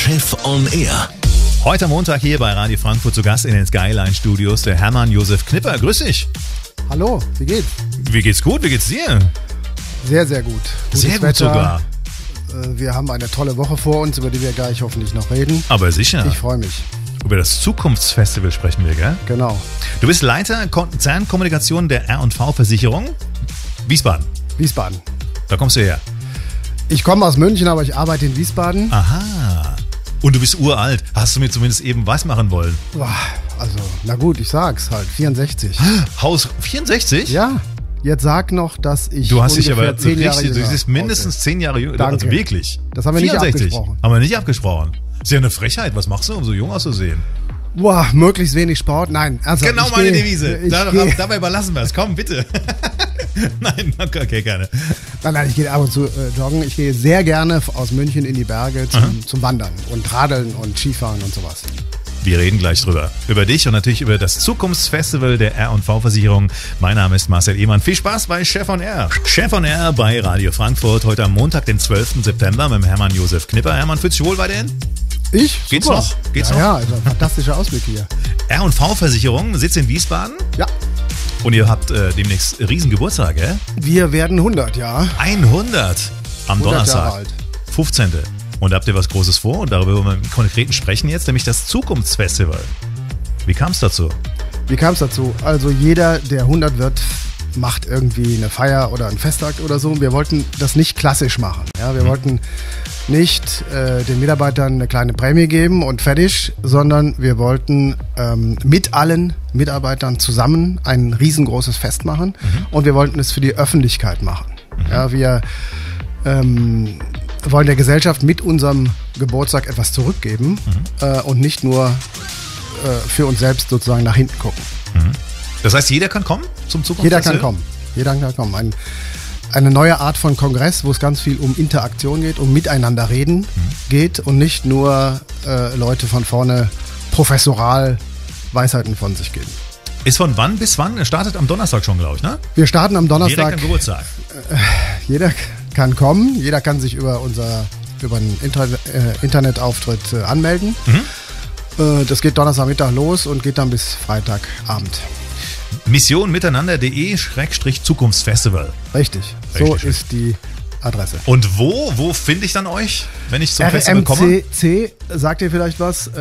Chef on Air. Heute am Montag hier bei Radio Frankfurt zu Gast in den Skyline Studios der Hermann Josef Knipper. Grüß dich. Hallo, wie geht's? Wie geht's gut? Wie geht's dir? Sehr, sehr gut. Gutes Sehr gut Wetter. sogar. Wir haben eine tolle Woche vor uns, über die wir gleich hoffentlich noch reden. Aber sicher. Ich freue mich. Über das Zukunftsfestival sprechen wir, gell? Genau. Du bist Leiter Konzernkommunikation der R&V-Versicherung Wiesbaden. Wiesbaden. Da kommst du her. Ich komme aus München, aber ich arbeite in Wiesbaden. Aha. Und du bist uralt. Hast du mir zumindest eben was machen wollen? Boah, also, na gut, ich sag's halt. 64. Haus 64? Ja. Jetzt sag noch, dass ich Du hast dich ungefähr aber 10 Jahre richtig, du jünger siehst mindestens aussehe. 10 Jahre jünger. Danke. Also wirklich. Das haben wir nicht 64. abgesprochen. Haben wir nicht abgesprochen. Ist ja eine Frechheit. Was machst du, um so jung auszusehen? Boah, möglichst wenig Sport. Nein, ernsthaft. Genau ich meine gehe- Devise. ich Da, gehe- dabei überlassen wir es. Komm, bitte. Nein, okay, gerne. Nein, ich gehe ab und zu joggen. Ich gehe sehr gerne aus München in die Berge zum Wandern und Radeln und Skifahren und sowas. Wir reden gleich drüber. Über dich und natürlich über das Zukunftsfestival der R&V-Versicherung. Mein Name ist Marcel Ehmann. Viel Spaß bei Chef on Air. Chef on Air bei Radio Frankfurt. Heute am Montag, den 12. September mit dem Hermann Josef Knipper. Hermann, fühlst du dich wohl weiterhin? Ich? Geht's Super. noch? Geht's ja, noch? Ja, also ein fantastischer Ausblick hier. R&V-Versicherung sitzt in Wiesbaden. Ja, Und ihr habt demnächst Riesengeburtstag, gell? wir werden 100, ja. 100 am 100 Donnerstag. Jahre alt. 15. Und habt ihr was Großes vor? Und darüber wollen wir im Konkreten sprechen jetzt, nämlich das Zukunftsfestival. Wie kam es dazu? Wie kam es dazu? Also jeder, der 100 wird, macht irgendwie eine Feier oder einen Festtag oder so. Wir wollten das nicht klassisch machen. Ja, wir wollten nicht den Mitarbeitern eine kleine Prämie geben und fertig, sondern wir wollten mit allen Mitarbeitern zusammen ein riesengroßes Fest machen und wir wollten es für die Öffentlichkeit machen. Ja, wir wollen der Gesellschaft mit unserem Geburtstag etwas zurückgeben und nicht nur für uns selbst sozusagen nach hinten gucken. Das heißt, jeder kann kommen zum Zukunftsfestival? Jeder kann kommen. Jeder kann kommen. Eine neue Art von Kongress, wo es ganz viel um Interaktion geht, um Miteinander reden geht und nicht nur Leute von vorne professoral Weisheiten von sich geben. Ist von wann bis wann? Er startet am Donnerstag schon, glaube ich, ne? Wir starten am Direkt Donnerstag. am Geburtstag. Jeder kann kommen. Jeder kann sich über einen Internetauftritt anmelden. Das geht Donnerstagmittag los und geht dann bis Freitagabend. Missionmiteinander.de/Zukunftsfestival. Richtig. So Richtig. ist die Adresse. Und wo finde ich dann euch, wenn ich zum Festival komme? RMCC, sagt ihr vielleicht was?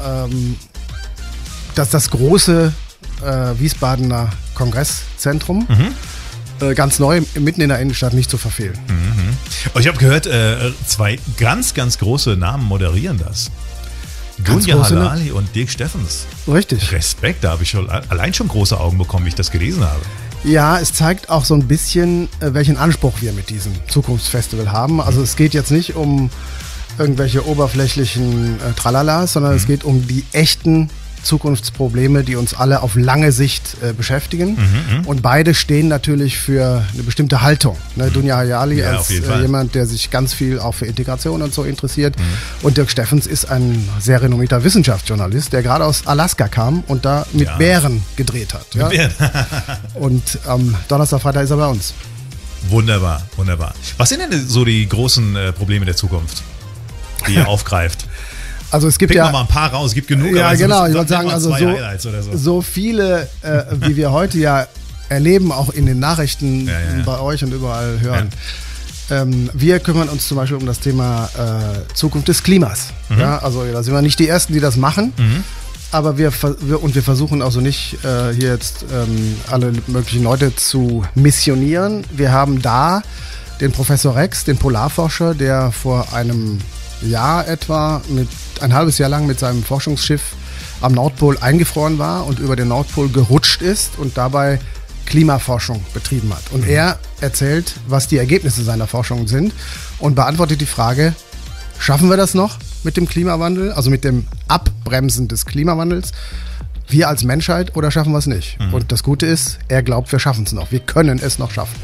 Das ist das große Wiesbadener Kongresszentrum. Ganz neu, mitten in der Innenstadt, nicht zu verfehlen. Oh, ich habe gehört, zwei ganz, ganz große Namen moderieren das. Ganz Dunja große, ne? Halali und Dirk Steffens. Richtig. Respekt, da habe ich schon allein schon große Augen bekommen, wie ich das gelesen habe. Ja, es zeigt auch so ein bisschen, welchen Anspruch wir mit diesem Zukunftsfestival haben. Also es geht jetzt nicht um irgendwelche oberflächlichen Tralalas, sondern es geht um die echten Zukunftsprobleme, die uns alle auf lange Sicht beschäftigen. Und beide stehen natürlich für eine bestimmte Haltung. Ne? Dunja Hayali Ja, als auf jeden Fall. jemand, der sich ganz viel auch für Integration und so interessiert. Und Dirk Steffens ist ein sehr renommierter Wissenschaftsjournalist, der gerade aus Alaska kam und da mit Ja. Bären gedreht hat. Ja? Und am Donnerstag, Freitag ist er bei uns. Wunderbar, wunderbar. Was sind denn so die großen Probleme der Zukunft, die ihr aufgreift? Also es gibt Pick ja mal ein paar raus, es gibt genug. Ja, aber genau. so- Ich wollte sag sagen, mal also zwei Highlights oder so. so viele, wie wir heute ja erleben, auch in den Nachrichten Ja. bei euch und überall hören. Wir kümmern uns zum Beispiel um das Thema Zukunft des Klimas. Ja, also da sind wir nicht die Ersten, die das machen. Aber wir versuchen also nicht hier jetzt alle möglichen Leute zu missionieren. Wir haben da den Professor Rex, den Polarforscher, der vor einem Jahr etwa ein halbes Jahr lang mit seinem Forschungsschiff am Nordpol eingefroren war und über den Nordpol gerutscht ist und dabei Klimaforschung betrieben hat. Und er erzählt, was die Ergebnisse seiner Forschung sind und beantwortet die Frage, schaffen wir das noch mit dem Klimawandel, also mit dem Abbremsen des Klimawandels, wir als Menschheit, oder schaffen wir es nicht? Und das Gute ist, er glaubt, wir schaffen es noch. Wir können es noch schaffen.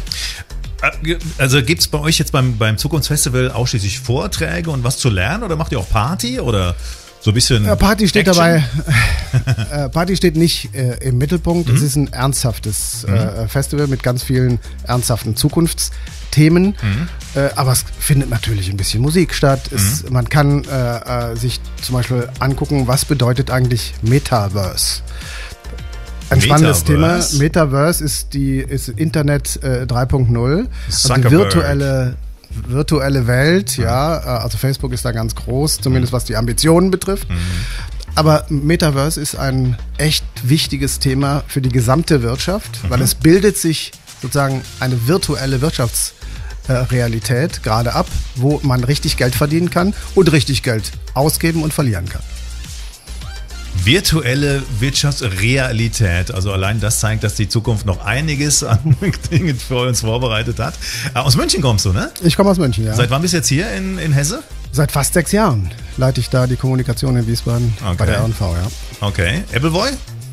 Also gibt es bei euch jetzt beim Zukunftsfestival ausschließlich Vorträge und was zu lernen oder macht ihr auch Party oder so ein bisschen Party steht Action? dabei. Party steht nicht im Mittelpunkt. Es ist ein ernsthaftes Festival mit ganz vielen ernsthaften Zukunftsthemen. Aber es findet natürlich ein bisschen Musik statt. Man kann sich zum Beispiel angucken, was bedeutet eigentlich Metaverse. Ein spannendes Thema. Metaverse ist Internet 3.0. Also die virtuelle Welt, ja. Also Facebook ist da ganz groß, zumindest was die Ambitionen betrifft. Aber Metaverse ist ein echt wichtiges Thema für die gesamte Wirtschaft, weil es bildet sich sozusagen eine virtuelle Wirtschaftsrealität gerade ab, wo man richtig Geld verdienen kann und richtig Geld ausgeben und verlieren kann. Virtuelle Wirtschaftsrealität. Also allein das zeigt, dass die Zukunft noch einiges an Dingen für uns vorbereitet hat. Aus München kommst du, ne? Ich komme aus München, ja. Seit wann bist du jetzt hier in Hesse? Seit fast 6 Jahren leite ich da die Kommunikation in Wiesbaden bei der R&V, ja. Okay. Appleboy?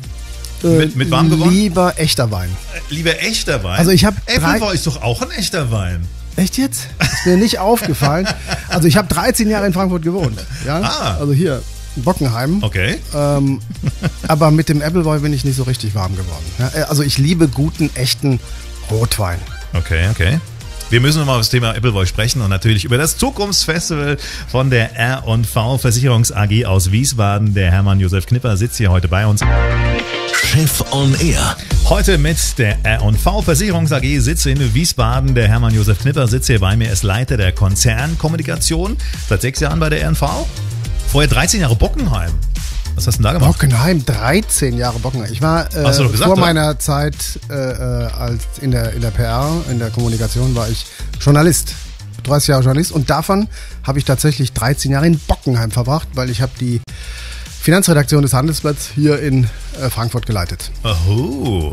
Mit warm geworden? Lieber echter Wein. Lieber echter Wein? Also ich habe Appleboy ist doch auch ein echter Wein. Echt jetzt? Ist mir nicht aufgefallen. Also ich habe 13 Jahre in Frankfurt gewohnt. Ja? Also hier. Bockenheim. Okay. Aber mit dem Appleboy bin ich nicht so richtig warm geworden. Ja, also ich liebe guten, echten Rotwein. Okay. Wir müssen nochmal über das Thema Appleboy sprechen und natürlich über das Zukunftsfestival von der R&V Versicherungs AG aus Wiesbaden. Der Hermann Josef Knipper sitzt hier heute bei uns. Chef on Air. Heute mit der R&V Versicherungs AG sitze in Wiesbaden. Der Hermann Josef Knipper sitzt hier bei mir. Er ist Leiter der Konzernkommunikation. Seit 6 Jahren bei der R&V. Vorher 13 Jahre Bockenheim. Was hast du denn da gemacht? Bockenheim, 13 Jahre Bockenheim. Ich war vor meiner Zeit als in der PR, in der Kommunikation, war ich Journalist. 30 Jahre Journalist. Und davon habe ich tatsächlich 13 Jahre in Bockenheim verbracht, weil ich habe die Finanzredaktion des Handelsblatts hier in Frankfurt geleitet. Oh.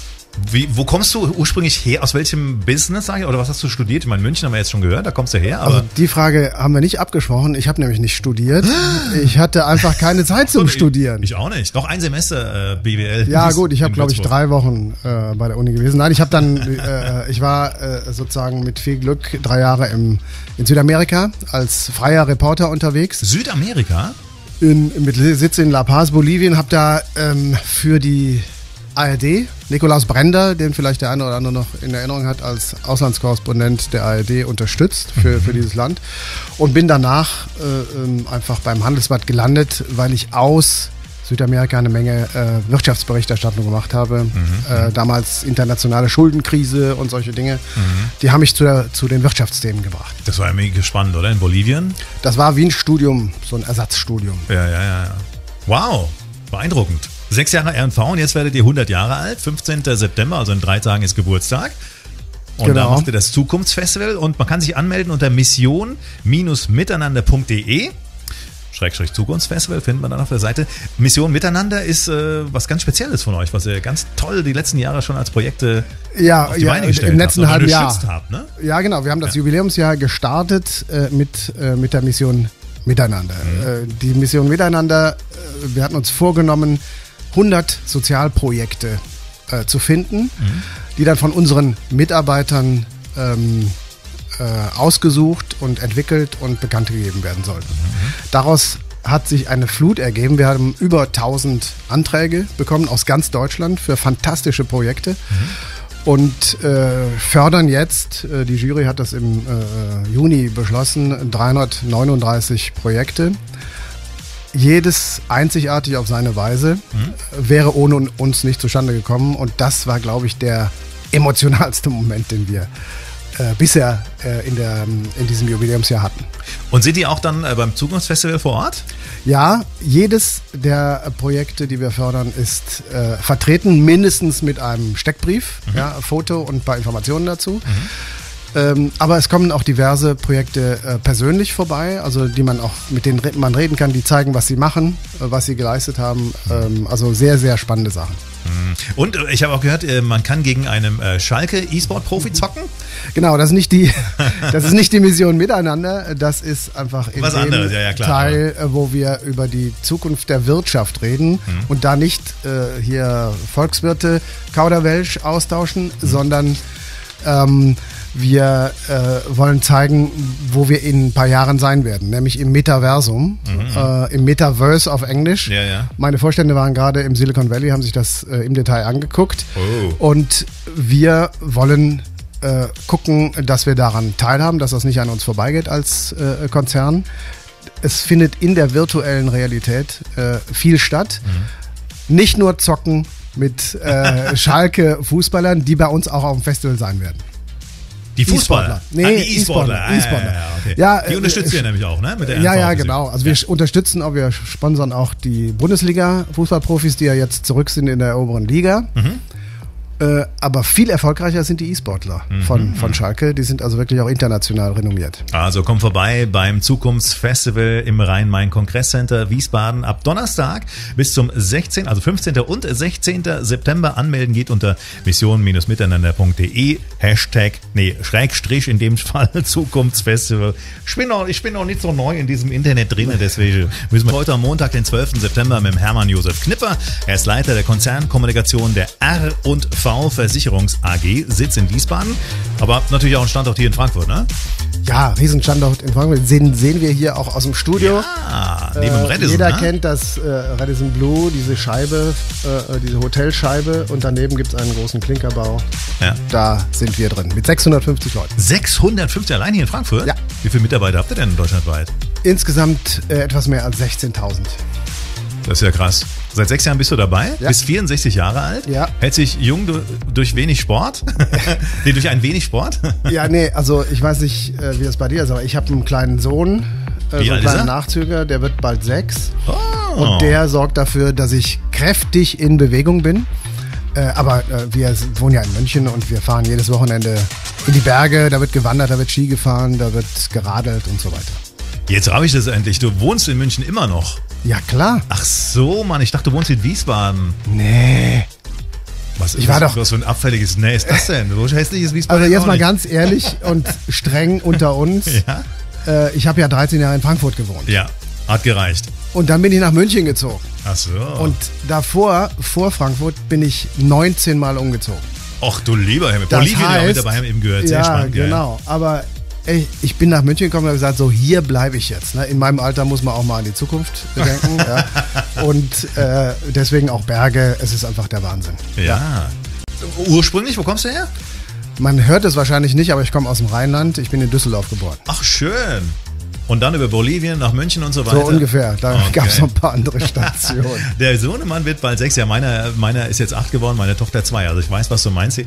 Wo kommst du ursprünglich her? Aus welchem Business, sag ich? Oder was hast du studiert? Ich meine, München haben wir jetzt schon gehört, da kommst du her. Aber also die Frage haben wir nicht abgesprochen. Ich habe nämlich nicht studiert. Ich hatte einfach keine Zeit zum Studieren. Ich auch nicht. Noch ein Semester BWL. Ja gut, ich habe glaube ich 3 Wochen bei der Uni gewesen. Nein, ich habe dann, ich war sozusagen mit viel Glück 3 Jahre in Südamerika als freier Reporter unterwegs. Südamerika? Mit Sitz in La Paz, Bolivien, habe da für die ARD, Nikolaus Brender, den vielleicht der eine oder andere noch in Erinnerung hat, als Auslandskorrespondent der ARD unterstützt für dieses Land und bin danach einfach beim Handelsblatt gelandet, weil ich aus Südamerika eine Menge Wirtschaftsberichterstattung gemacht habe. Damals internationale Schuldenkrise und solche Dinge. Die haben mich zu den Wirtschaftsthemen gebracht. Das war ja mega spannend, oder? In Bolivien? Das war wie ein Studium, so ein Ersatzstudium. Ja. Wow, beeindruckend. 6 Jahre R&V und jetzt werdet ihr 100 Jahre alt. 15. September, also in 3 Tagen ist Geburtstag. Und da macht ihr das Zukunftsfestival und man kann sich anmelden unter mission-miteinander.de. / Zukunftsfestival findet man dann auf der Seite. Mission Miteinander ist was ganz Spezielles von euch, was ihr ganz toll die letzten Jahre schon als Projekte auf die Beine gestellt im letzten halben Jahr habt, ne? Ja, genau. Wir haben das Jubiläumsjahr gestartet mit der Mission Miteinander. Die Mission Miteinander, wir hatten uns vorgenommen, 100 Sozialprojekte zu finden, die dann von unseren Mitarbeitern ausgesucht und entwickelt und bekannt gegeben werden sollten. Daraus hat sich eine Flut ergeben. Wir haben über 1000 Anträge bekommen aus ganz Deutschland für fantastische Projekte und fördern jetzt, die Jury hat das im Juni beschlossen, 339 Projekte. Jedes einzigartig auf seine Weise, wäre ohne uns nicht zustande gekommen. Und das war, glaube ich, der emotionalste Moment, den wir bisher in diesem Jubiläumsjahr hatten. Und sind die auch dann beim Zukunftsfestival vor Ort? Ja, jedes der Projekte, die wir fördern, ist vertreten, mindestens mit einem Steckbrief, Foto und ein paar Informationen dazu. Aber es kommen auch diverse Projekte persönlich vorbei, also mit denen man reden kann, die zeigen, was sie machen, was sie geleistet haben. Also sehr, sehr spannende Sachen. Und ich habe auch gehört, man kann gegen einen Schalke E-Sport-Profi zocken? Genau, das ist nicht die Mission Miteinander, das ist einfach in dem Teil, wo wir über die Zukunft der Wirtschaft reden und da nicht hier Volkswirte Kauderwelsch austauschen, sondern wir wollen zeigen, wo wir in ein paar Jahren sein werden, nämlich im Metaversum, im Metaverse auf Englisch. Ja. Meine Vorstände waren gerade im Silicon Valley, haben sich das im Detail angeguckt und wir wollen gucken, dass wir daran teilhaben, dass das nicht an uns vorbeigeht als Konzern. Es findet in der virtuellen Realität viel statt. Nicht nur zocken mit Schalke-Fußballern, die bei uns auch auf dem Festival sein werden. Die Fußballer? Nee, die E-Sportler. Okay. Ja, die unterstützen wir nämlich auch, ne? Mit der ja, genau. Also wir unterstützen auch, wir sponsern auch die Bundesliga-Fußballprofis, die ja jetzt zurück sind in der oberen Liga. Aber viel erfolgreicher sind die E-Sportler von Schalke. Die sind also wirklich auch international renommiert. Also komm vorbei beim Zukunftsfestival im Rhein-Main-Kongresscenter Wiesbaden ab Donnerstag bis zum 15. und 16. September. Anmelden geht unter mission-miteinander.de Schrägstrich in dem Fall Zukunftsfestival. Ich bin noch nicht so neu in diesem Internet drin, deswegen müssen wir heute am Montag, den 12. September mit dem Hermann Josef Knipper. Er ist Leiter der Konzernkommunikation der R&V Versicherungs AG, Sitz in Wiesbaden, aber natürlich auch einen Standort hier in Frankfurt, ne? Ja, Riesenstandort in Frankfurt. Sehen wir hier auch aus dem Studio. Ja, neben dem Radisson. Jeder kennt das Radisson Blu, diese Scheibe, diese Hotelscheibe, und daneben gibt es einen großen Klinkerbau. Ja. Da sind wir drin, mit 650 Leuten. 650 allein hier in Frankfurt? Ja. Wie viele Mitarbeiter habt ihr denn deutschlandweit? Insgesamt etwas mehr als 16.000. Das ist ja krass. Seit 6 Jahren bist du dabei, Ja. bist 64 Jahre alt, Ja. hält sich jung durch wenig Sport, nee, durch ein wenig Sport. Ja, nee, also ich weiß nicht, wie das bei dir ist, aber ich habe einen kleinen Sohn, so Wie einen alt ist er? kleinen Nachzüger, der wird bald 6. Oh. Und der sorgt dafür, dass ich kräftig in Bewegung bin. Aber wir wohnen ja in München und wir fahren jedes Wochenende in die Berge, da wird gewandert, da wird Ski gefahren, da wird geradelt und so weiter. Jetzt habe ich das endlich. Du wohnst in München immer noch. Ja, klar. Ach so, Mann, ich dachte, du wohnst in Wiesbaden. Nee. Was für ein abfälliges Nee ist das denn? So hässlich ist Wiesbaden. Also jetzt auch mal nicht. ganz ehrlich und streng unter uns. Ja? Ich habe ja 13 Jahre in Frankfurt gewohnt. Ja, hat gereicht. Und dann bin ich nach München gezogen. Ach so. Und davor, vor Frankfurt, bin ich 19 Mal umgezogen. Ach du lieber Himmel. Das Bolivien heißt, auch mit dabei eben gehört. Sehr ja, spannend. genau. Aber ich bin nach München gekommen und habe gesagt, so hier bleibe ich jetzt. Ne? In meinem Alter muss man auch mal an die Zukunft denken. Ja. Und deswegen auch Berge. Es ist einfach der Wahnsinn. Ja. Ursprünglich, wo kommst du her? Man hört es wahrscheinlich nicht, aber ich komme aus dem Rheinland. Ich bin in Düsseldorf geboren. Ach, schön. Und dann über Bolivien nach München und so weiter? So ungefähr. Da gab es noch ein paar andere Stationen. Der Sohnemann wird bald 6. Ja, meiner ist jetzt 8 geworden, meine Tochter 2. Also ich weiß, was du meinst.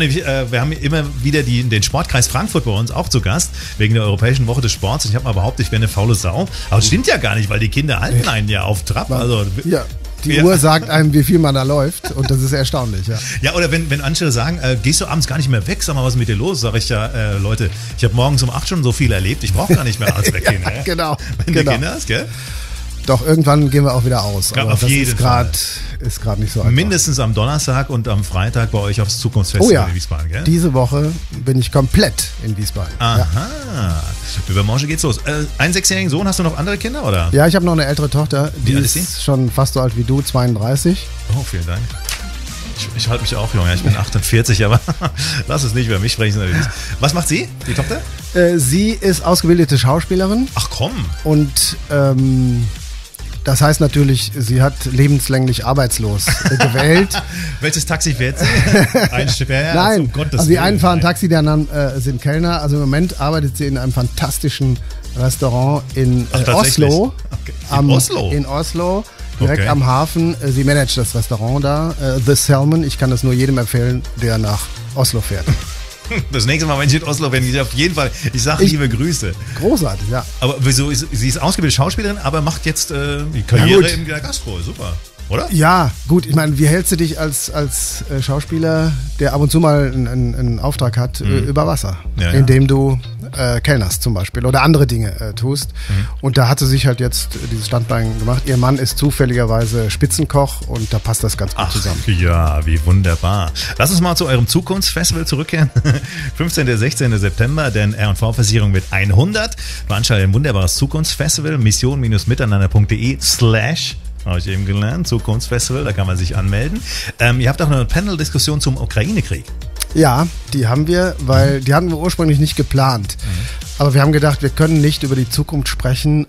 Wir haben immer wieder den Sportkreis Frankfurt bei uns auch zu Gast, wegen der Europäischen Woche des Sports. Und ich habe mal behauptet, ich wäre eine faule Sau. Aber das stimmt ja gar nicht, weil die Kinder halten einen ja auf Trab. Also, Ja. Die Uhr sagt einem, wie viel man da läuft, und das ist erstaunlich, ja. Ja, oder wenn andere sagen, gehst du abends gar nicht mehr weg, sag mal, was ist mit dir los? Sag ich ja, Leute, ich habe morgens um 8 schon so viel erlebt, ich brauche gar nicht mehr abends weggehen. Ja, genau. Wenn du Kinder hast, gell? Doch, irgendwann gehen wir auch wieder aus. Ja, aber auf das jeden ist gerade nicht so einfach. Mindestens am Donnerstag und am Freitag bei euch aufs Zukunftsfestival Oh ja, in Wiesbaden, gell? diese Woche bin ich komplett in Wiesbaden. Aha, Ja. Übermorgen geht's los. Einen 6-jährigen Sohn, hast du noch andere Kinder, oder? Ja, ich habe noch eine ältere Tochter, die Wie alt ist ist sie? schon fast so alt wie du, 32. Oh, vielen Dank. Ich halte mich auch jung, ja, ich bin 48, aber lass es nicht über mich sprechen. Was macht sie, die Tochter? Sie ist ausgebildete Schauspielerin Ach komm. und das heißt natürlich, sie hat lebenslänglich arbeitslos gewählt. Welches Taxi fährt sie? Ein Schwer, Nein, um Gottes also die Willen. einen fahren Nein. Taxi, die anderen sind Kellner. Also im Moment arbeitet sie in einem fantastischen Restaurant in Ach, tatsächlich? Oslo. Okay. In Oslo? In Oslo, direkt Okay. am Hafen. Sie managt das Restaurant da, The Salmon. Ich kann das nur jedem empfehlen, der nach Oslo fährt. Das nächste Mal, wenn ich in Oslo bin, ich auf jeden Fall, ich sage liebe Grüße. Großartig, ja. Aber wieso, sie ist ausgebildete Schauspielerin, aber macht jetzt die Karriere gut. in der Gastro, super, oder? Ja, gut, ich meine, wie hältst du dich als Schauspieler, der ab und zu mal einen Auftrag hat, über Wasser? Ja, ja. Indem du kellnerst zum Beispiel oder andere Dinge tust. Und da hat sie sich halt jetzt dieses Standbein gemacht. Ihr Mann ist zufälligerweise Spitzenkoch und da passt das ganz gut Ach zusammen. ja, wie wunderbar. Lass uns mal zu eurem Zukunftsfestival zurückkehren. 15. 16. September, denn R&V Versicherung mit 100. Veranstaltet ein wunderbares Zukunftsfestival. mission-miteinander.de/ habe ich eben gelernt, Zukunftsfestival, da kann man sich anmelden. Ihr habt auch eine Panel-Diskussion zum Ukraine-Krieg. Ja, die haben wir, weil die hatten wir ursprünglich nicht geplant. Aber wir haben gedacht, wir können nicht über die Zukunft sprechen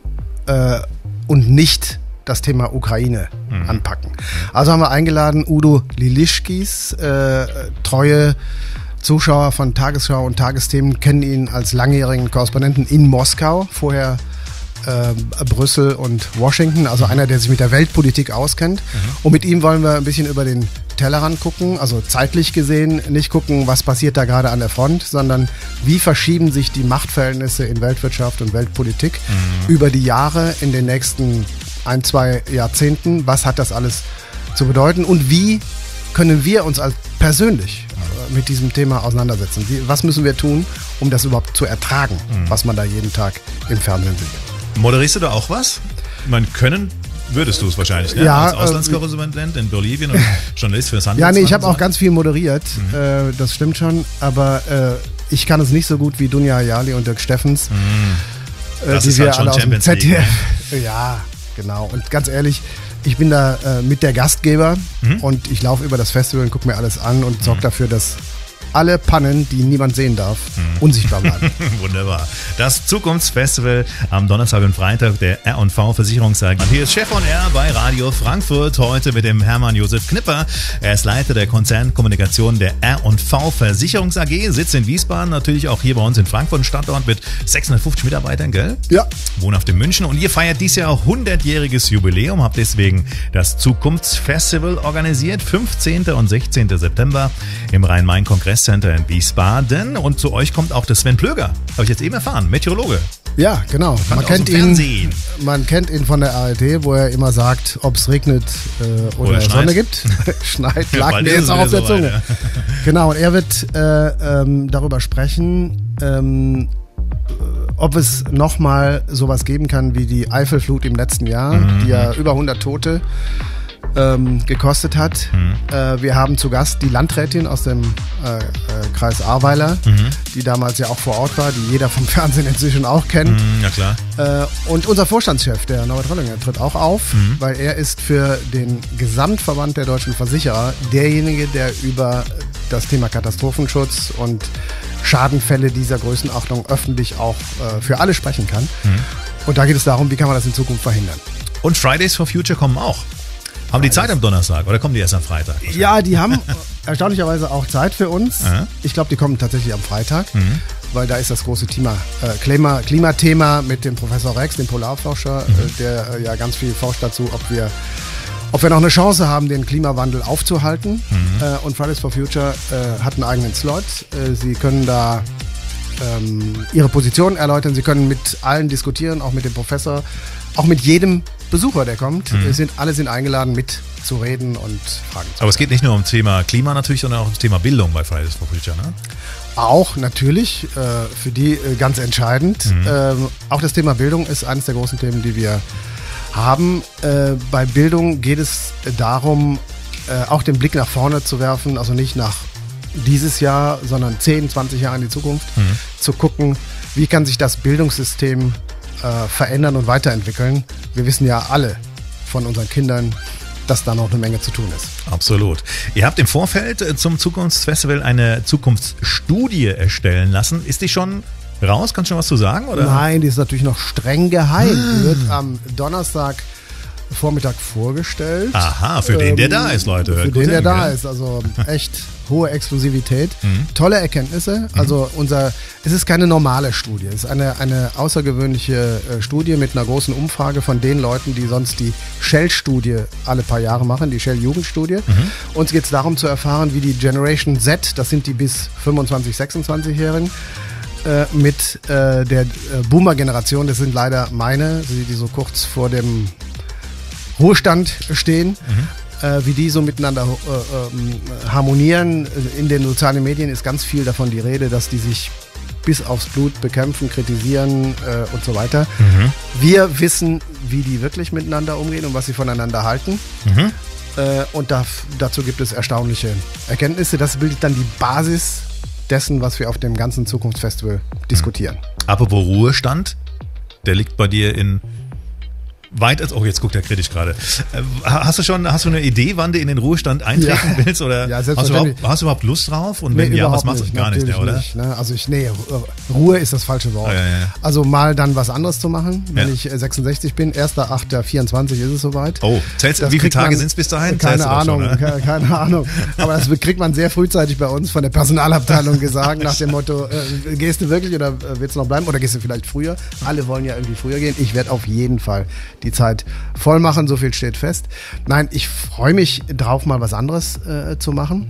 und nicht das Thema Ukraine anpacken. Also haben wir eingeladen Udo Lilischkis, treue Zuschauer von Tagesschau und Tagesthemen kennen ihn als langjährigen Korrespondenten in Moskau, vorher Brüssel und Washington, also einer, der sich mit der Weltpolitik auskennt. Und mit ihm wollen wir ein bisschen über den Tellerrand gucken, also zeitlich gesehen nicht gucken, was passiert da gerade an der Front, sondern wie verschieben sich die Machtverhältnisse in Weltwirtschaft und Weltpolitik über die Jahre in den nächsten 1-2 Jahrzehnten. Was hat das alles zu bedeuten und wie können wir uns als persönlich mit diesem Thema auseinandersetzen? Was müssen wir tun, um das überhaupt zu ertragen, was man da jeden Tag im Fernsehen sieht? Moderierst du da auch was? Würdest du es wahrscheinlich, ne? Ja, als Auslandskorrespondent in Bolivien und Journalist für Handelsblatt. Ja, nee, ich habe auch ganz viel moderiert, das stimmt schon, aber ich kann es nicht so gut wie Dunja Hayali und Dirk Steffens, das die ist wir halt schon alle aus dem Champions League, ZDF. Ja, genau. Und ganz ehrlich, ich bin da mit der Gastgeber und ich laufe über das Festival und gucke mir alles an und sorge dafür, dass alle Pannen, die niemand sehen darf, unsichtbar bleiben. Wunderbar. Das Zukunftsfestival am Donnerstag und Freitag der R&V Versicherungs-AG. Hier ist Chef on Air bei Radio Frankfurt. Heute mit dem Hermann Josef Knipper. Er ist Leiter der Konzernkommunikation der R&V Versicherungs AG. Sitzt in Wiesbaden, natürlich auch hier bei uns in Frankfurt. Ein Standort mit 650 Mitarbeitern, gell? Ja. Wohnhaft in München. Und ihr feiert dieses Jahr auch 100-jähriges Jubiläum. Habt deswegen das Zukunftsfestival organisiert. 15. und 16. September im Rhein-Main-Kongresscenter in Wiesbaden. Und zu euch kommt auch der Sven Plöger. Habe ich jetzt eben erfahren. Meteorologe. Ja, genau. Man kennt ihn von der ARD, wo er immer sagt, ob es regnet oder Sonne gibt. Schneit, lag mir jetzt auch auf der Zunge. Ja. Genau, und er wird darüber sprechen, ob es nochmal sowas geben kann wie die Eifelflut im letzten Jahr, die ja über 100 Tote gekostet hat. Wir haben zu Gast die Landrätin aus dem Kreis Ahrweiler, die damals ja auch vor Ort war, die jeder vom Fernsehen inzwischen auch kennt. Ja, klar. Und unser Vorstandschef, der Norbert Röllinger, tritt auch auf, weil er ist für den Gesamtverband der deutschen Versicherer derjenige, der über das Thema Katastrophenschutz und Schadenfälle dieser Größenordnung öffentlich auch für alle sprechen kann. Und da geht es darum, wie kann man das in Zukunft verhindern. Und Fridays for Future kommen auch. Haben die Zeit am Donnerstag oder kommen die erst am Freitag? Ja, die haben erstaunlicherweise auch Zeit für uns. Ich glaube, die kommen tatsächlich am Freitag, weil da ist das große Klimathema mit dem Professor Rex, dem Polarforscher, der ja ganz viel forscht dazu, ob wir noch eine Chance haben, den Klimawandel aufzuhalten. Und Fridays for Future hat einen eigenen Slot. Sie können da ihre Position erläutern, sie können mit allen diskutieren, auch mit dem Professor, auch mit jedem Besucher, der kommt. Alle sind eingeladen, mitzureden und Fragen zu stellen. Aber es geht nicht nur um das Thema Klima natürlich, sondern auch um das Thema Bildung bei Fridays for Future, ne? Auch natürlich, für die ganz entscheidend. Auch das Thema Bildung ist eines der großen Themen, die wir haben. Bei Bildung geht es darum, auch den Blick nach vorne zu werfen, also nicht nach dieses Jahr, sondern 10, 20 Jahre in die Zukunft, zu gucken, wie kann sich das Bildungssystem verändern und weiterentwickeln. Wir wissen ja alle von unseren Kindern, dass da noch eine Menge zu tun ist. Absolut. Ihr habt im Vorfeld zum Zukunftsfestival eine Zukunftsstudie erstellen lassen. Ist die schon raus? Kannst du schon was zu sagen? Oder? Nein, die ist natürlich noch streng geheim. Die wird am Donnerstagvormittag vorgestellt. Aha, für den, der da ist, Leute. Für den, der da ist. Also echt hohe Exklusivität. Tolle Erkenntnisse. Also es ist keine normale Studie. Es ist eine außergewöhnliche Studie mit einer großen Umfrage von den Leuten, die sonst die Shell-Studie alle paar Jahre machen, die Shell-Jugendstudie. Uns geht es darum zu erfahren, wie die Generation Z, das sind die bis 25, 26-Jährigen, mit der Boomer-Generation, das sind leider meine, die so kurz vor dem Ruhestand stehen, wie die so miteinander harmonieren. In den sozialen Medien ist ganz viel davon die Rede, dass die sich bis aufs Blut bekämpfen, kritisieren und so weiter. Wir wissen, wie die wirklich miteinander umgehen und was sie voneinander halten. Und dazu gibt es erstaunliche Erkenntnisse. Das bildet dann die Basis dessen, was wir auf dem ganzen Zukunftsfestival diskutieren. Apropos Ruhestand, der liegt bei dir in Oh, jetzt guckt er kritisch gerade. Hast du eine Idee, wann du in den Ruhestand eintreten willst? Oder ja, hast du überhaupt Lust drauf? Und wenn ja, was machst du? Gar nicht, oder? Nicht, ne? Also Ruhe ist das falsche Wort. Ja. Also mal dann was anderes zu machen, wenn ich 66 bin. 1.8.24 ist es soweit. Oh, wie viele Tage sind es bis dahin? Keine Ahnung, schon, keine Ahnung. Aber das kriegt man sehr frühzeitig bei uns von der Personalabteilung gesagt, nach dem Motto, gehst du wirklich oder willst du noch bleiben oder gehst du vielleicht früher? Alle wollen ja irgendwie früher gehen. Ich werde auf jeden Fall die Zeit voll machen, so viel steht fest. Nein, ich freue mich drauf, mal was anderes zu machen.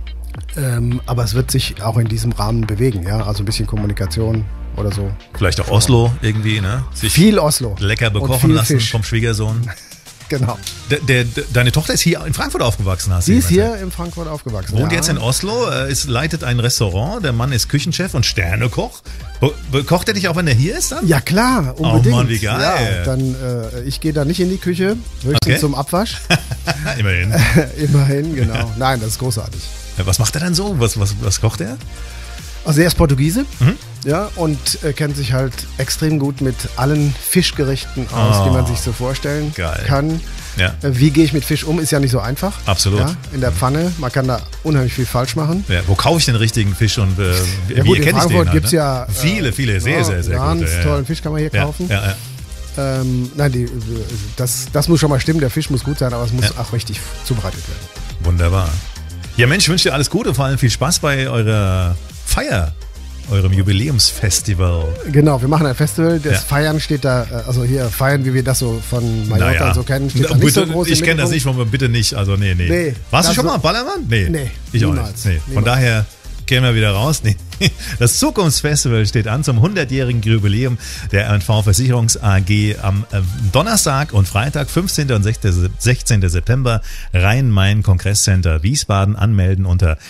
Aber es wird sich auch in diesem Rahmen bewegen, ja, also ein bisschen Kommunikation oder so. Vielleicht auch Oslo irgendwie, ne? Viel Oslo. Lecker bekochen lassen Fisch. Vom Schwiegersohn. Genau. Deine Tochter ist hier in Frankfurt aufgewachsen, hast du? Sie ist hier in Frankfurt aufgewachsen. Wohnt jetzt in Oslo, leitet ein Restaurant, der Mann ist Küchenchef und Sternekoch. Kocht er dich auch, wenn er hier ist dann? Ja klar, unbedingt. Oh Mann, wie geil. Ja, dann, ich gehe da nicht in die Küche, höchstens zum Abwasch. Immerhin. Immerhin, genau. Nein, das ist großartig. Was macht er dann so? Was kocht er? Also er ist Portugiese, ja, und kennt sich halt extrem gut mit allen Fischgerichten aus, die man sich so vorstellen kann. Ja. Wie gehe ich mit Fisch um, ist ja nicht so einfach. Absolut. Ja, in der Pfanne, man kann da unheimlich viel falsch machen. Ja, wo kaufe ich den richtigen Fisch und wie erkenne ich den? In Frankfurt gibt es ja viele, sehr, sehr, sehr ganz gute. Tollen Fisch kann man hier kaufen. Ja. Nein, das muss schon mal stimmen, der Fisch muss gut sein, aber es muss auch richtig zubereitet werden. Wunderbar. Ja Mensch, ich wünsche dir alles Gute, vor allem viel Spaß bei eurer Feier, eurem Jubiläumsfestival. Genau, wir machen ein Festival, das Feiern steht da, also hier Feiern, wie wir das so von Mallorca so kennen, steht da nicht so groß. Ich kenne das nicht, bitte nicht, also nee. Warst du schon mal am Ballermann? Nee, ich auch nicht. Nee. Von daher gehen wir wieder raus. Nee. Das Zukunftsfestival steht an zum 100-jährigen Jubiläum der R&V Versicherungs AG am Donnerstag und Freitag, 15. und 16. September, Rhein-Main-Kongresscenter Wiesbaden. Anmelden unter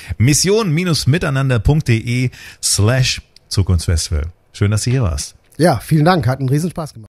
mission-miteinander.de/Zukunftsfestival. Schön, dass du hier warst. Ja, vielen Dank, hat einen Riesenspaß gemacht.